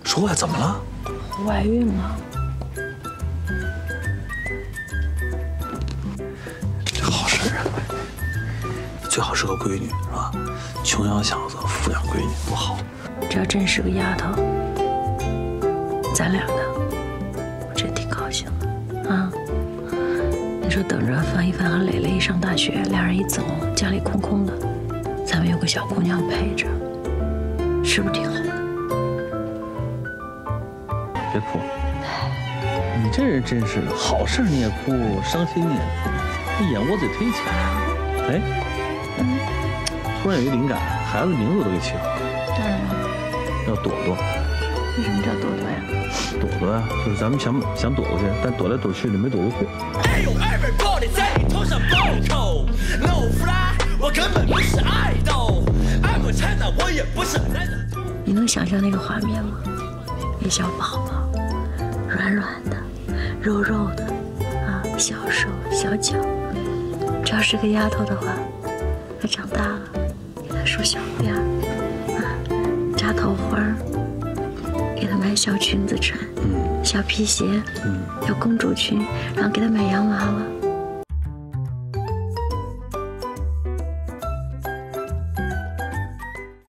说呀，怎么了？ 怀孕了。 这好事啊！最好是个闺女，是吧？穷养小子，富养闺女，多好。 只要真是个丫头，咱俩的，我真挺高兴的啊。你说等着范一帆和蕾蕾一上大学，俩人一走，家里空空的，咱们有个小姑娘陪着，是不是挺好的？ 别哭，你这人真是的，好事你也哭，伤心你也哭，你眼窝子也忒浅。哎，突然有一灵感，孩子名字都给起好了。 当然了。 叫朵朵。 为什么叫朵朵呀？ 朵朵呀，就是咱们想躲过去，但躲来躲去的没躲过去。 哎呦 ，everybody 在你头上暴扣 ，no fly， 我根本不是爱豆，爱我菜呢，我也不是男人。 你能想象那个画面吗？一小宝宝，软软的，肉肉的，啊，小手小脚。只要是个丫头的话，她长大了，给她梳小辫儿，啊，扎头花儿，给她买小裙子穿，小皮鞋，小公主裙，然后给她买洋娃娃。